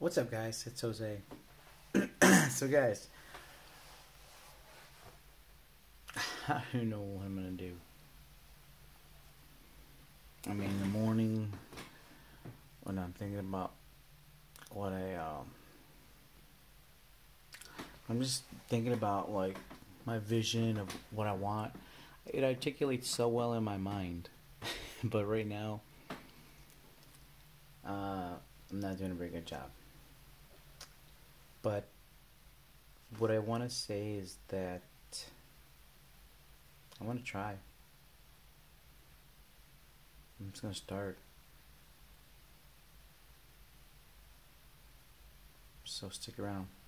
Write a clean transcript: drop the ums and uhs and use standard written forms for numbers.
What's up, guys? It's Jose. So, guys, I don't know what I'm gonna do. I mean, in the morning when I'm thinking about what I'm just thinking about like my vision of what I want. It articulates so well in my mind, but right now, I'm not doing a very good job. But what I want to say is that I want to try. I'm just gonna start. So stick around.